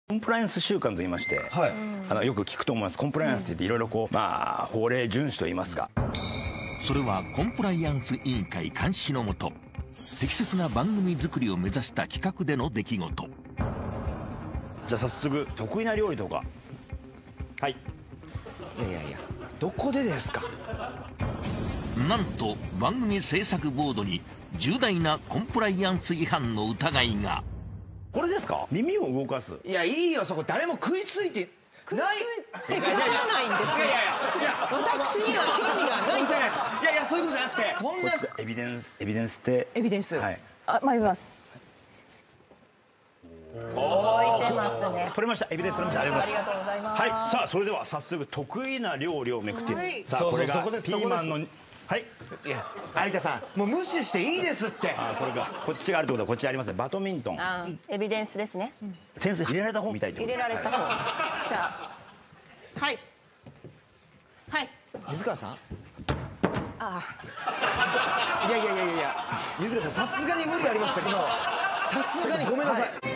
コンプライアンス週間と言いまして、よく聞くと思います。コンプライアンスって言っていろいろこう、法令遵守と言いますか。 それはコンプライアンス委員会監視のもと、適切な番組作りを目指した企画での出来事。 じゃあ早速得意な料理とか。はい。 いやどこでですか。 なんと番組制作ボードに重大なコンプライアンス違反の疑いが。 これですか？耳を動かす。 いやいいよ、そこ誰も食いついてない。 くださらないんですね。私には興味がないじゃないですか。 いやそういうことじゃなくて、そんなエビデンスって。 エビデンス。 はい。 参ります。 置いてますね。 取れました。エビデンス取れました。ありがとうございます。 ありがとうございます。 はい。さあそれでは早速得意な料理をめくってみる。さあこれがピーマンの。はい。 いや有田さんもう無視していいですって。 これがこっちがあるってことはこっちありますね。バドミントン。 エビデンスですね。 点数入れられた方みたいってこと。 入れられた方。じゃあはい水川さん。いや水川さんさすがに無理ありましたけど、さすがにごめんなさい。